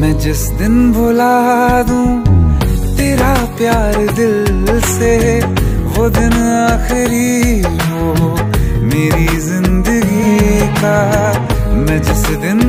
मैं जिस दिन भुला दूं तेरा प्यार दिल से, वो दिन आखिरी हो मेरी जिंदगी का। मैं जिस दिन